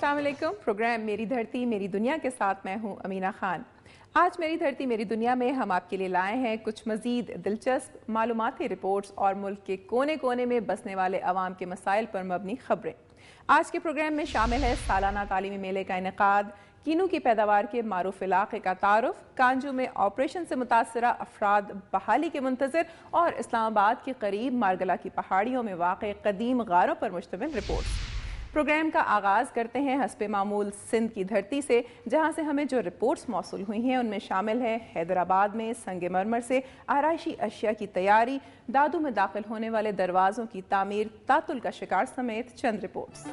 अस्सलाम वालेकुम। प्रोग्राम मेरी धरती मेरी दुनिया के साथ मैं हूं अमीना खान। आज मेरी धरती मेरी दुनिया में हम आपके लिए लाए हैं कुछ मज़ीद दिलचस्प मालूमाती रिपोर्ट्स और मुल्क के कोने कोने में बसने वाले अवाम के मसाइल पर मबनी खबरें। आज के प्रोग्राम में शामिल है सालाना तालीमी मेले का इनेकाद, कीनू की पैदावार के मारूफ इलाके का तारुफ, कांजू में ऑपरेशन से मुतासरा अफराद बहाली के मुंतज़र और इस्लामाबाद के करीब मारगला की पहाड़ियों में वाक़ कदीम गारों पर मुश्तमिल रिपोर्ट। प्रोग्राम का आगाज़ करते हैं हस्बे मामूल सिंध की धरती से, जहां से हमें जो रिपोर्ट्स मौसूल हुई हैं उनमें शामिल है हैदराबाद में संगे मरमर से आराइशी अशिया की तैयारी, दादू में दाखिल होने वाले दरवाज़ों की तामीर, तातुल का शिकार समेत चंद रिपोर्ट्स।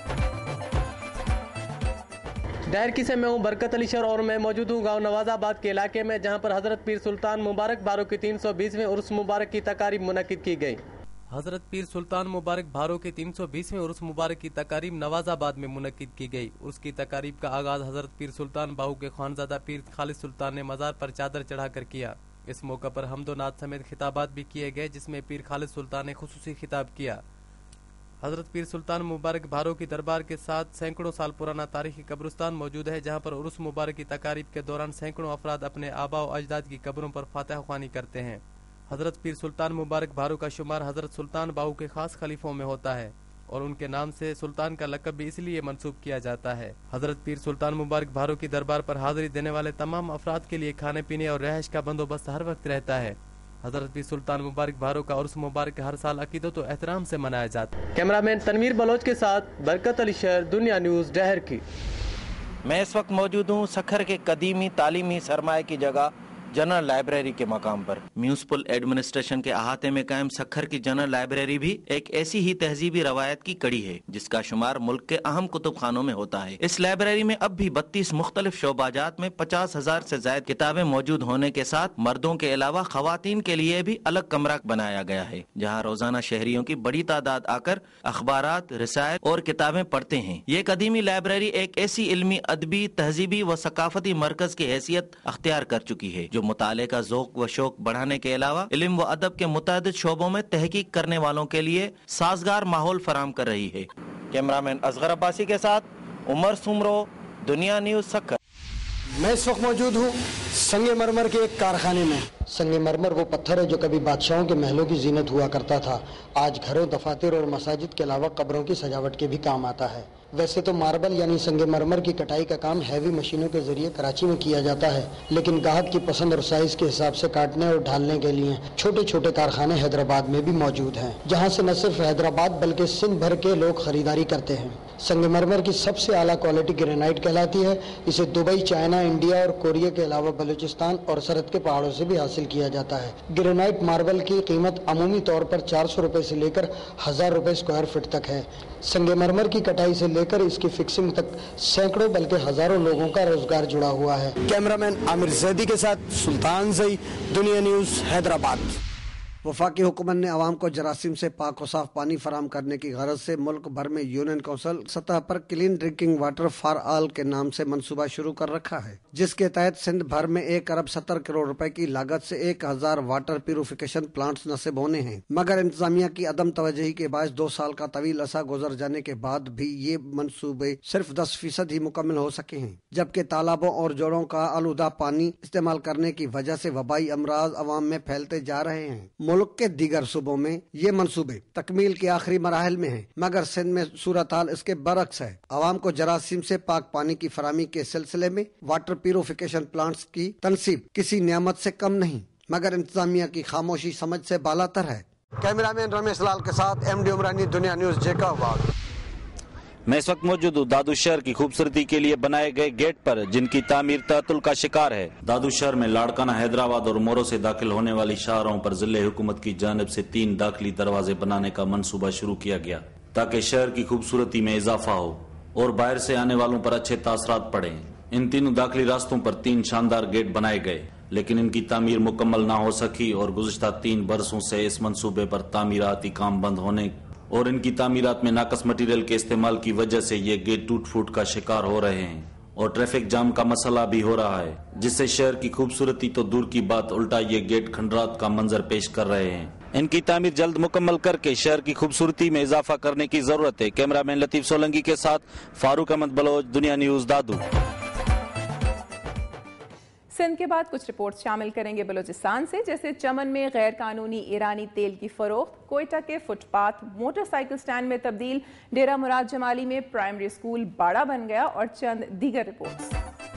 डहरकी से मैं हूँ बरकत अली शर और मैं मौजूद हूँ गाँव नवाजाबाद के इलाके में, जहाँ पर हज़रत पीर सुल्तान मुबारक भारो की 320वें उर्स मुबारक की तकारीब मुनक़िद की गई। हज़रत पीर सुल्तान मुबारक भारो के 320वें उर्स मुबारक की तकारीब नवाजाबाद में मुनक़िद की गई। उसकी तकारीब का आगाज़ हज़रत पीर सुल्तान बाहू के खानज़ादा पीर खालिद सुल्तान ने मज़ार पर चादर चढ़ाकर किया। इस मौका पर हमदो नात समेत खिताबात भी किए गए, जिसमें पीर खालिद सुल्तान ने खुसूसी खिताब किया। हज़रत पीर सुल्तान मुबारक भारो की दरबार के साथ सैकड़ों साल पुराना तारीखी कब्रिस्तान मौजूद है, जहाँ पर उर्स मुबारक की तकारीब के दौरान सैकड़ों अफराद अपने आबा व अजदाद की कब्रों पर फातिहा ख्वानी करते हैं। हज़रत पीर सुल्तान मुबारक भारो का शुमार हज़रत सुल्तान बाहू के खास खलीफों में होता है और उनके नाम से सुल्तान का लक़ब भी इसलिए मंसूब किया जाता है। हज़रत पीर सुल्तान मुबारक भारो की दरबार पर हाज़िरी देने वाले तमाम अफराद के लिए खाने पीने और रहश का बंदोबस्त हर वक्त रहता है। हज़रत पीर सुल्तान मुबारक भारो का उर्स मुबारक हर साल अकीदत व एहतराम से मनाया जाता है। कैमरामैन तनवीर बलोच के साथ बरकत अली शहर, दुनिया न्यूज़, डहरकी। मैं इस वक्त मौजूद हूँ सखर के कदीमी तालीमी सरमाए की जगह जनरल लाइब्रेरी के मकाम पर। म्यूनिसिपल एडमिनिस्ट्रेशन के अहाते में कायम सखर की जनरल लाइब्रेरी भी एक ऐसी ही तहजीबी रवायत की कड़ी है, जिसका शुमार मुल्क के अहम कुतुब खानों में होता है। इस लाइब्रेरी में अब भी 32 मुख्तलिफ शोबाजात में 50,000 से ज्यादा किताबें मौजूद होने के साथ मर्दों के अलावा खवातीन के लिए भी अलग कमरा बनाया गया है, जहाँ रोजाना शहरियों की बड़ी तादाद आकर अखबारात, रिसायल और किताबें पढ़ते हैं। ये कदीमी लाइब्रेरी एक ऐसी इल्मी, अदबी, तहजीबी व सकाफती मरकज की हैसियत अख्तियार कर चुकी है, जो मुताले का ज़ौक़ व शौक बढ़ाने के अलावा इल्म व अदब के मुतादिद शोबों में तहकीक करने वालों के लिए साजगार माहौल फराम कर रही है। कैमरामैन असगर अब्बासी के साथ उमर सुमरो, दुनिया न्यूज़, सखर। मैं इस वक्त मौजूद हूँ संगे मरमर के एक कारखाने में। संगे मरमर वो पत्थर है जो कभी बादशाहों के महलों की जीनत हुआ करता था, आज घरों, दफातर और मसाजिद के अलावा कब्रों की सजावट के भी काम आता है। वैसे तो मार्बल यानी संगे मरमर की कटाई का काम हैवी मशीनों के जरिए कराची में किया जाता है, लेकिन गाहक की पसंद और साइज के हिसाब से काटने और ढालने के लिए छोटे छोटे कारखाने हैदराबाद में भी मौजूद हैं, जहां से न सिर्फ हैदराबाद बल्कि सिंध भर के लोग खरीदारी करते हैं। संगमरमर की सबसे आला क्वालिटी ग्रेनाइट कहलाती है। इसे दुबई, चाइना, इंडिया और कोरिया के अलावा बलूचिस्तान और सरहद के पहाड़ों से भी हासिल किया जाता है। ग्रेनाइट मार्बल की कीमत अमूमी तौर पर 400 रुपए से लेकर 1000 रुपए स्क्वायर फीट तक है। संगमरमर की कटाई से लेकर इसकी फिक्सिंग तक सैकड़ों बल्कि हजारों लोगों का रोजगार जुड़ा हुआ है। कैमरामैन आमिर जैदी के साथ सुल्तान जई, दुनिया न्यूज़, हैदराबाद। वफाकी हुकूमत ने आवाम को जरासीम से पाक और साफ पानी फराम करने की गरज से मुल्क भर में यूनियन काउंसिल सतह पर clean drinking water for all के नाम से मंसूबा शुरू कर रखा है, जिसके तहत सिंध भर में 1 अरब 70 करोड़ रुपए की लागत से 1000 वाटर प्यूरिफिकेशन प्लांट्स नसीब होने हैं। मगर इंतजामिया की अदम तवज्जोही के बायस 2 साल का तवील अरसा गुजर जाने के बाद भी ये मंसूबे सिर्फ 10% ही मुकम्मल हो सके हैं, जबकि तालाबों और जोड़ों का आलूदा पानी इस्तेमाल करने की वजह से वबाई अमराज अवाम में फैलते जा रहे हैं। मुल्क के दीगर सूबों में ये मंसूबे तकमील के आखिरी मराहल में हैं, मगर सिंध में सूरत हाल इसके बरक्स है। आवाम को जरासीम से पाक पानी की फरामी के सिलसिले में वाटर प्यूरिफिकेशन प्लांट्स की तनसीब किसी नियामत से कम नहीं, मगर इंतजामिया की खामोशी समझ से बालातर है। कैमरामैन रमेश लाल के साथ MD उमरानी, दुनिया न्यूज़, जैकाबाद। मैं इस वक्त मौजूद हूँ दादू शहर की खूबसूरती के लिए बनाए गए गेट पर, जिनकी तामीर तातुल का शिकार है। दादू शहर में लाड़काना, हैदराबाद और मोरो से दाखिल होने वाली शाहरों पर जिले हुकूमत की जानिब से 3 दाखिली दरवाजे बनाने का मंसूबा शुरू किया गया, ताकि शहर की खूबसूरती में इजाफा हो और बाहर से आने वालों पर अच्छे तासरात पड़े। इन तीनों दाखिली रास्तों पर 3 शानदार गेट बनाए गए, लेकिन इनकी तामीर मुकम्मल ना हो सकी और गुज़िश्ता 3 बरसों से इस मंसूबे पर तामीराती काम बंद होने और इनकी तामीरात में नाकस मटीरियल के इस्तेमाल की वजह से ये गेट टूट फूट का शिकार हो रहे हैं और ट्रैफिक जाम का मसला भी हो रहा है, जिससे शहर की खूबसूरती तो दूर की बात, उल्टा ये गेट खंडरात का मंजर पेश कर रहे हैं। इनकी तामीर जल्द मुकम्मल करके शहर की खूबसूरती में इजाफा करने की जरूरत है। कैमरामैन लतीफ सोलंकी के साथ फारूक अहमद बलोच, दुनिया न्यूज, दादू। सिंध के बाद कुछ रिपोर्ट शामिल करेंगे बलूचिस्तान से, जैसे चमन में गैर कानूनी ईरानी तेल की फरोख्त, कोयटा के फुटपाथ मोटरसाइकिल स्टैंड में तब्दील, डेरा मुराद जमाली में प्राइमरी स्कूल बाड़ा बन गया और चंद दीगर रिपोर्ट्स।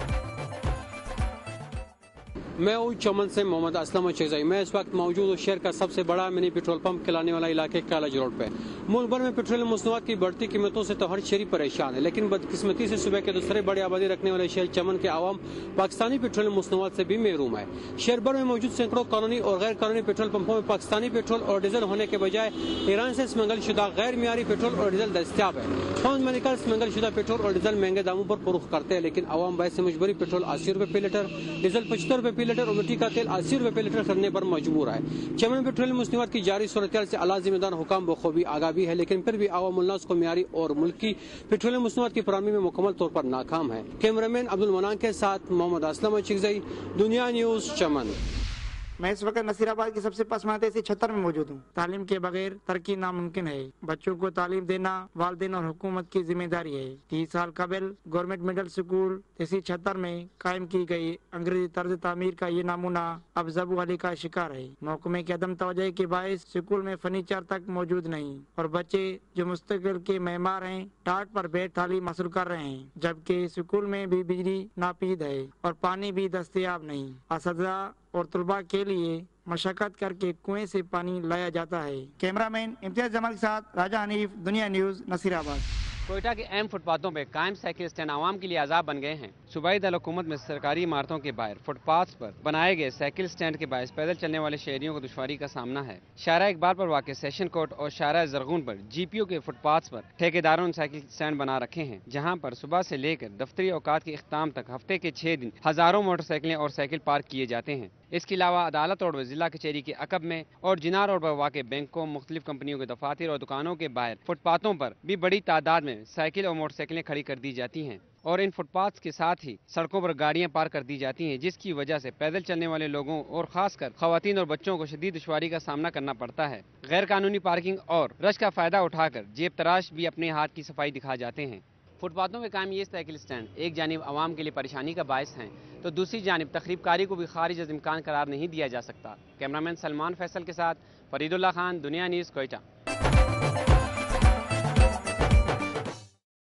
मैं हूँ चमन से मोहम्मद असलम चेज़ई। मैं इस वक्त मौजूद हूँ शहर का सबसे बड़ा मिनी पेट्रोल पंप खिलाने वाला इलाके कॉलेज रोड पे। मुल्क भर में पेट्रोल मसनूआत की बढ़ती कीमतों से तो हर शहरी परेशान है, लेकिन बदकिस्मती से सुबह के दूसरे बड़ी आबादी रखने वाले शहर चमन के आवाम पाकिस्तानी पेट्रोल मसनूआत से भी महरूम है। शहर भर में मौजूद सैकड़ों कानूनी और गैर कानूनी पेट्रोल पंपों में पाकिस्तानी पेट्रोल और डीजल होने के बजाय ईरान से स्मगल शुदा गैर मियारी पेट्रोल और डीजल दस्तियाब है। फौज मेडिकल स्मगल शुदा पेट्रोल और डीजल महंगे दामों पर फरोख्त करते हैं, लेकिन आवाम बायस से मजबूरी पेट्रोल 80 रुपए फी लीटर, डीजल 75 रुपए फी लीटर और मिट्टी का तेल 80 रुपए फी लीटर खरीदने पर मजबूर है। चमन पेट्रोलियम मसनूआत की जारी सूरत से आला जिम्मेदार हुकाम बखूबी आगाह भी है, लेकिन फिर भी आवाम उन्नास को मियारी और मुल्की पेट्रोलियम मसनूआत की फराहमी में मुकम्मल तौर पर नाकाम है। कैमरामैन अब्दुल मनान के साथ मोहम्मद असलम चिकजई, दुनिया न्यूज, चमन। मैं इस वक्त नसीराबाद की सबसे पसमानदे से 76 में मौजूद हूँ। तालीम के बगैर तरक्की नामुमकिन है। बच्चों को तालीम देना वालिदैन और हुकूमत की जिम्मेदारी है। 30 साल कबल गवर्नमेंट मिडिल स्कूल इसी 76 में कायम की गई अंग्रेजी तर्ज तामीर का ये नमूना अब ज़बू अली का शिकार है। महकमे की अदम तवज्जो के बायस स्कूल में फर्नीचर तक मौजूद नहीं और बच्चे जो मुस्तकिल के मेहमान हैं टाट पर बैठ तालीम हासिल कर रहे हैं, जबकि स्कूल में भी बिजली नापीद है और पानी भी दस्तयाब नहीं। असतिज़ा और तलबा के लिए मशक्कत करके कुएं से पानी लाया जाता है। कैमरामैन इम्तियाज जमाल के साथ राजा हनीफ, दुनिया न्यूज, नसीराबाद। कोयटा के अहम फुटपाथों पर कायम साइकिल स्टैंड आवाम के लिए आज़ाब बन गए हैं। सूबाई दारुल हुकूमत में सरकारी इमारतों के बाहर फुटपाथ पर बनाए गए साइकिल स्टैंड के बायस पैदल चलने वाले शहरियों को दुश्वारी का सामना है। शारा इकबाल पर वाक़ सेशन कोर्ट और शारा जरगून पर GPO के फुटपाथ पर ठेकेदारों ने साइकिल स्टैंड बना रखे हैं, जहाँ पर सुबह से लेकर दफ्तरी औकात के इख्ताम तक हफ्ते के 6 दिन हज़ारों मोटरसाइकिलें और साइकिल पार्क किए जाते हैं। इसके अलावा अदालत रोड, जिला कचहरी के अकब में और जिनार रोड पर वाक़ बैंकों, मुख्तलिफ कंपनियों के दफातर और दुकानों के बाहर फुटपाथों पर भी बड़ी तादाद में साइकिल और मोटरसाइकिलें खड़ी कर दी जाती हैं और इन फुटपाथ के साथ ही सड़कों पर गाड़ियां पार्क कर दी जाती हैं, जिसकी वजह से पैदल चलने वाले लोगों और खासकर खवातीन और बच्चों को शदीद दुश्वारी का सामना करना पड़ता है। गैर कानूनी पार्किंग और रश का फायदा उठाकर जेब तराश भी अपने हाथ की सफाई दिखा जाते हैं। फुटपाथों में कायम ये साइकिल स्टैंड एक जानिब आवाम के लिए परेशानी का बायस हैं, तो दूसरी जानिब तखरीबकारी को भी खारिज अज़ इम्कान करार नहीं दिया जा सकता। कैमरामैन सलमान फैसल के साथ फरीदुल्लाह खान, दुनिया न्यूज़, कोयटा।